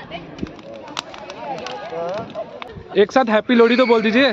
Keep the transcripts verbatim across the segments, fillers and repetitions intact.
एक साथ हैप्पी लोहड़ी तो बोल दीजिए।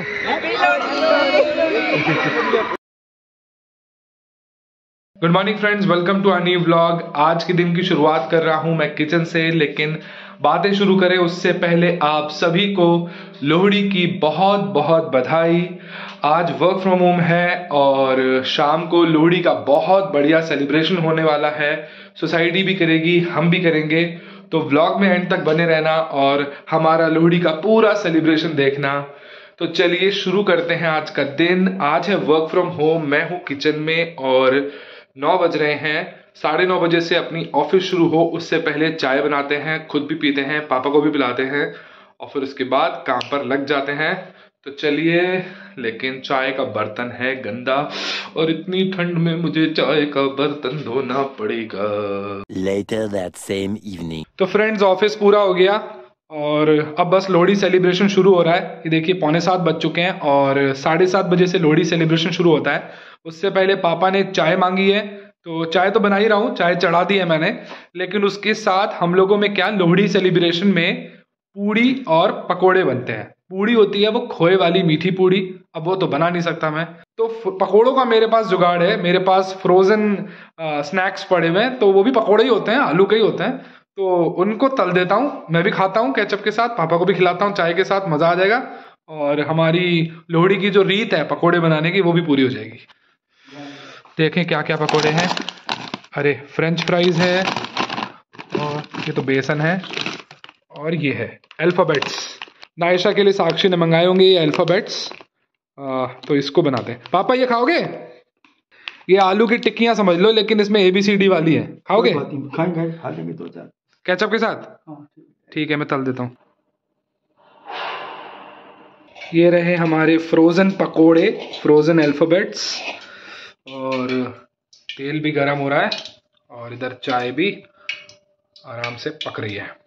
Good morning friends, welcome to a new vlog. आज के दिन की शुरुआत कर रहा हूं मैं किचन से, लेकिन बातें शुरू करें उससे पहले आप सभी को लोहड़ी की बहुत बहुत बधाई। आज वर्क फ्रॉम होम है और शाम को लोहड़ी का बहुत बढ़िया सेलिब्रेशन होने वाला है। सोसाइटी भी करेगी, हम भी करेंगे, तो व्लॉग में एंड तक बने रहना और हमारा लोहड़ी का पूरा सेलिब्रेशन देखना। तो चलिए शुरू करते हैं आज का दिन। आज है वर्क फ्रॉम होम, मैं हूँ किचन में और नौ बज रहे हैं। साढ़े नौ बजे से अपनी ऑफिस शुरू हो उससे पहले चाय बनाते हैं, खुद भी पीते हैं, पापा को भी पिलाते हैं और फिर उसके बाद काम पर लग जाते हैं। तो चलिए, लेकिन चाय का बर्तन है गंदा और इतनी ठंड में मुझे चाय का बर्तन धोना पड़ेगा। Later that same evening. तो फ्रेंड्स, ऑफिस पूरा हो गया और अब बस लोहड़ी सेलिब्रेशन शुरू हो रहा है। ये देखिए पौने सात बज चुके हैं और साढ़े सात बजे से लोहड़ी सेलिब्रेशन शुरू होता है। उससे पहले पापा ने चाय मांगी है, तो चाय तो बना ही रहा हूँ, चाय चढ़ा दी है मैंने। लेकिन उसके साथ हम लोगों में क्या, लोहड़ी सेलिब्रेशन में पूड़ी और पकोड़े बनते हैं। पूड़ी होती है वो खोए वाली मीठी पूड़ी, अब वो तो बना नहीं सकता मैं, तो पकोड़ों का मेरे पास जुगाड़ है। मेरे पास फ्रोजन स्नैक्स पड़े हुए हैं, तो वो भी पकोड़े ही होते हैं, आलू के ही होते हैं, तो उनको तल देता हूँ। मैं भी खाता हूँ केचप के साथ, पापा को भी खिलाता हूँ चाय के साथ, मजा आ जाएगा और हमारी लोहड़ी की जो रीत है पकोड़े बनाने की वो भी पूरी हो जाएगी। देखें क्या क्या पकोड़े हैं। अरे फ्रेंच फ्राइज है और ये तो बेसन है और ये है अल्फाबेट्स। नायशा के लिए साक्षी ने मंगाए होंगे ये अल्फाबेट्स, तो इसको बनाते हैं। पापा ये खाओगे? ये आलू की टिक्कियां समझ लो, लेकिन इसमें ए बी सी डी वाली है। खाओगे? खाएंगे, खा लेंगे दो चार केचप के साथ। ठीक है, मैं तल देता हूँ। ये रहे हमारे फ्रोजन पकोड़े, फ्रोजन अल्फाबेट्स, और तेल भी गर्म हो रहा है और इधर चाय भी आराम से पक रही है।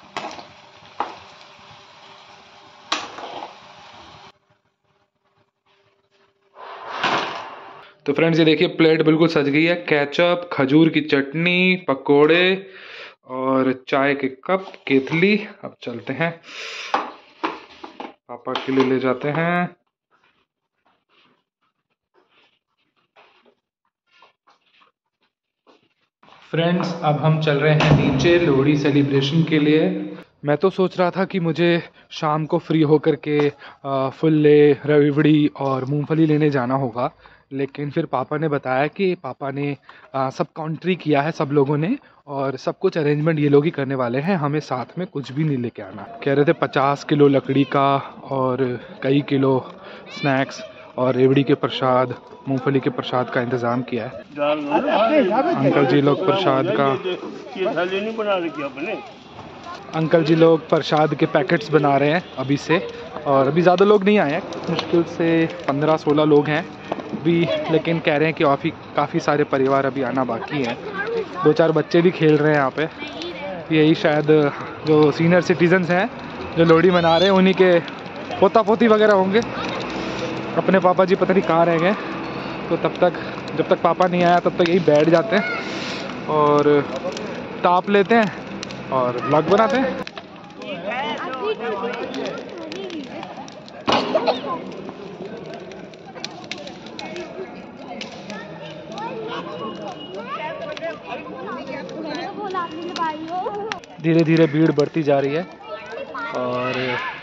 तो फ्रेंड्स ये देखिए प्लेट बिल्कुल सज गई है। केचप, खजूर की चटनी, पकोड़े और चाय के कप, केतली। अब चलते हैं, पापा के लिए ले जाते हैं। फ्रेंड्स अब हम चल रहे हैं नीचे लोहड़ी सेलिब्रेशन के लिए। मैं तो सोच रहा था कि मुझे शाम को फ्री होकर के फुल्ले, रविवड़ी और मूंगफली लेने जाना होगा, लेकिन फिर पापा ने बताया कि पापा ने आ, सब काउंट्री किया है सब लोगों ने, और सब कुछ अरेंजमेंट ये लोग ही करने वाले हैं, हमें साथ में कुछ भी नहीं लेके आना। कह रहे थे पचास किलो लकड़ी का और कई किलो स्नैक्स और रेवड़ी के प्रसाद, मूंगफली के प्रसाद का इंतज़ाम किया है। अंकल जी लोग प्रसाद का अंकल जी लोग प्रसाद के पैकेट्स बना रहे हैं अभी से, और अभी ज़्यादा लोग नहीं आए हैं, मुश्किल से पंद्रह सोलह लोग हैं अभी, लेकिन कह रहे हैं कि काफ़ी काफ़ी सारे परिवार अभी आना बाकी हैं। दो चार बच्चे भी खेल रहे हैं यहाँ पे। यही शायद जो सीनियर सिटीजन्स हैं जो लोहड़ी मना रहे हैं, उन्हीं के पोता पोती वगैरह होंगे। अपने पापा जी पता नहीं कहाँ रह गए, तो तब तक जब तक पापा नहीं आया तब तक यही बैठ जाते हैं और ताप लेते हैं और व्लॉग बनाते हैं। धीरे धीरे भीड़ बढ़ती जा रही है और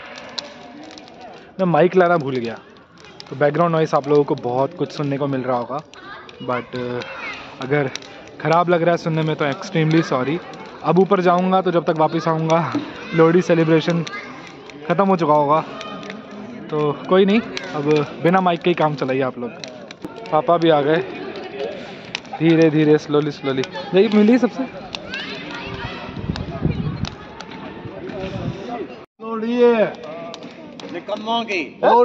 मैं माइक लाना भूल गया, तो बैकग्राउंड नॉइस आप लोगों को बहुत कुछ सुनने को मिल रहा होगा, बट अगर ख़राब लग रहा है सुनने में तो एक्सट्रीमली सॉरी। अब ऊपर जाऊंगा तो जब तक वापस आऊंगा लोहड़ी सेलिब्रेशन ख़त्म हो चुका होगा, तो कोई नहीं, अब बिना माइक के ही काम चलाइए आप लोग। पापा भी आ गए धीरे धीरे, स्लोली स्लोली। यही मिली सबसे और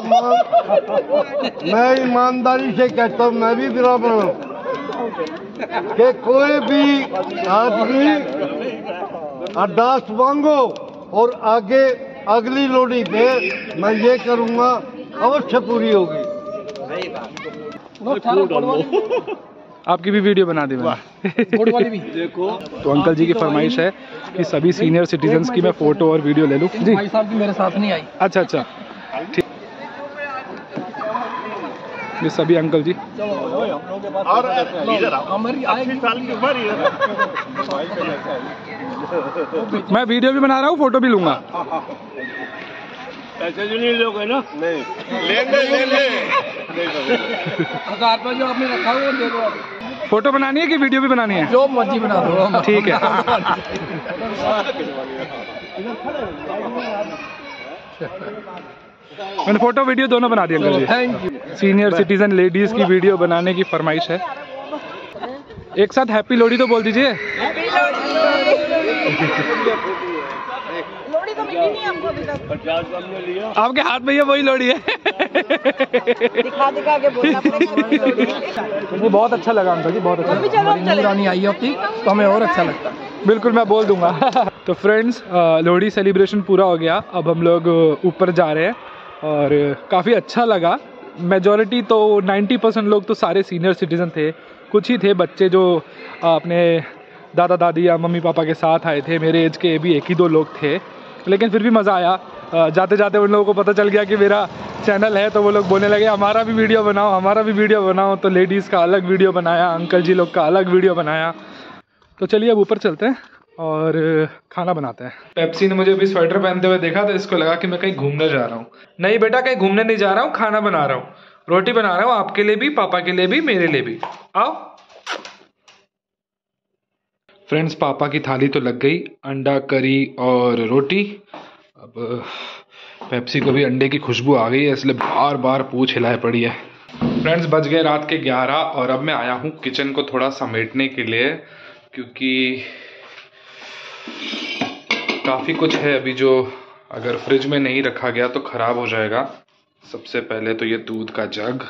मैं ईमानदारी से कहता हूँ, मैं भी बराबर हूँ कि कोई भी आदमी अरदास मांगो और आगे अगली लोहड़ी पे मैं ये करूँगा अवश्य पूरी होगी। आपकी भी वीडियो बना दी मैंने। वाली भी देखो। तो अंकल जी की फरमाइश है कि सभी सीनियर सिटीजन्स की मैं फ़ोटो और वीडियो ले लूँ जी। भाई साहब की मेरे साथ नहीं आई। अच्छा अच्छा ठीक। ये सभी अंकल जी और हमारी अस्सी साल की उम्र ही मैं वीडियो भी बना रहा हूँ, फोटो भी लूंगा। पैसे जो नहीं लोगे ना? नहीं लेंगे लेंगे। हजार रुपये जो आपने रखा है वो दे दो। फोटो बनानी है कि वीडियो भी बनानी है? जो मर्जी बना दो। ठीक है। मैंने फोटो वीडियो दोनों बना दिया uncle ji. Thank you. Senior citizen ladies की वीडियो बनाने की फरमाइश है। एक साथ हैप्पी लोहड़ी तो बोल दीजिए। लोहड़ी तो मिली नहीं हमको अभी तक। आपके हाथ में ये वही लोहड़ी है। दिखा दिखा के बोलना पड़ेगा। मुझे बहुत अच्छा लगा अंकल जी, बहुत अच्छा भी चलो हम चले। रानी आई होती तो हमें और अच्छा लगता। बिल्कुल मैं बोल दूंगा। तो फ्रेंड्स लोहड़ी सेलिब्रेशन पूरा हो गया, अब हम लोग ऊपर जा रहे हैं और काफ़ी अच्छा लगा। मेजॉरिटी तो नब्बे परसेंट लोग तो सारे सीनियर सिटीज़न थे, कुछ ही थे बच्चे जो अपने दादा दादी या मम्मी पापा के साथ आए थे। मेरे एज के भी एक ही दो लोग थे, लेकिन फिर भी मज़ा आया। जाते जाते उन लोगों को पता चल गया कि मेरा चैनल है, तो वो लोग बोलने लगे हमारा भी वीडियो बनाओ, हमारा भी वीडियो बनाओ। तो लेडीज़ का अलग वीडियो बनाया, अंकल जी लोग का अलग वीडियो बनाया। तो चलिए अब ऊपर चलते हैं और खाना बनाते हैं। पेप्सी ने मुझे अभी स्वेटर पहनते हुए देखा तो इसको लगा कि मैं कहीं घूमने जा रहा हूँ। नहीं बेटा, कहीं घूमने नहीं जा रहा हूँ, खाना बना रहा हूँ। रोटी बना रहा हूँ आपके लिए भी, पापा के लिए भी, मेरे लिए भी। आओ फ्रेंड्स, पापा की थाली तो लग गई, अंडा करी और रोटी। अब पेप्सी को भी अंडे की खुशबू आ गई है, इसलिए बार बार पूछ हिलाए पड़ी है। फ्रेंड्स बज गए रात के ग्यारह और अब मैं आया हूँ किचन को थोड़ा समेटने के लिए, क्योंकि काफ़ी कुछ है अभी जो अगर फ्रिज में नहीं रखा गया तो ख़राब हो जाएगा। सबसे पहले तो ये दूध का जग,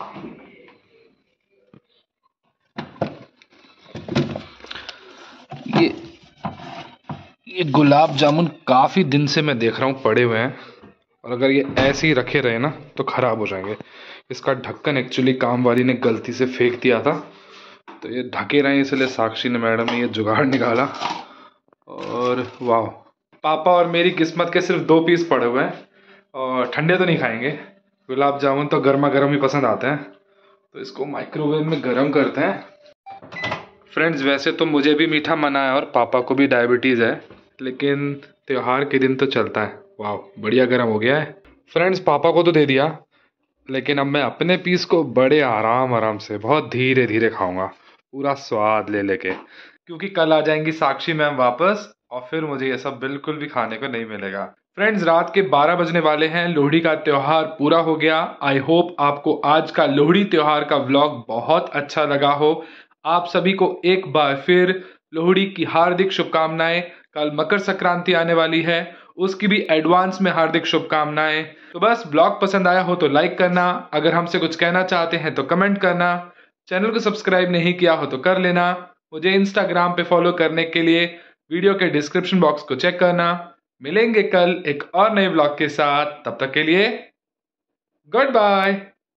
ये ये गुलाब जामुन काफ़ी दिन से मैं देख रहा हूँ पड़े हुए हैं, और अगर ये ऐसे ही रखे रहे ना तो ख़राब हो जाएंगे। इसका ढक्कन एक्चुअली काम वाली ने गलती से फेंक दिया था, तो ये ढके रहे, इसलिए साक्षी ने मैडम ने ये जुगाड़ निकाला। और वाह, पापा और मेरी किस्मत के सिर्फ दो पीस पड़े हुए हैं, और ठंडे तो नहीं खाएंगे, गुलाब जामुन तो गर्मा गर्म ही पसंद आते हैं, तो इसको माइक्रोवेव में गर्म करते हैं। फ्रेंड्स वैसे तो मुझे भी मीठा मना है और पापा को भी डायबिटीज़ है, लेकिन त्यौहार के दिन तो चलता है। वाह बढ़िया गर्म हो गया है। फ्रेंड्स पापा को तो दे दिया, लेकिन अब मैं अपने पीस को बड़े आराम आराम से बहुत धीरे धीरे खाऊंगा, पूरा स्वाद ले लेके, क्योंकि कल आ जाएंगी साक्षी मैम वापस और फिर मुझे ये सब बिल्कुल भी खाने को नहीं मिलेगा। फ्रेंड्स रात के बारह बजने वाले हैं, लोहड़ी का त्योहार पूरा हो गया। आई होप आपको आज का लोहड़ी त्योहार का व्लॉग बहुत अच्छा लगा हो। आप सभी को एक बार फिर लोहड़ी की हार्दिक शुभकामनाएं। कल मकर संक्रांति आने वाली है, उसकी भी एडवांस में हार्दिक शुभकामनाएं। तो बस ब्लॉग पसंद आया हो तो लाइक करना, अगर हमसे कुछ कहना चाहते हैं तो कमेंट करना, चैनल को सब्सक्राइब नहीं किया हो तो कर लेना, मुझे इंस्टाग्राम पे फॉलो करने के लिए वीडियो के डिस्क्रिप्शन बॉक्स को चेक करना। मिलेंगे कल एक और नए ब्लॉग के साथ, तब तक के लिए गुड बाय।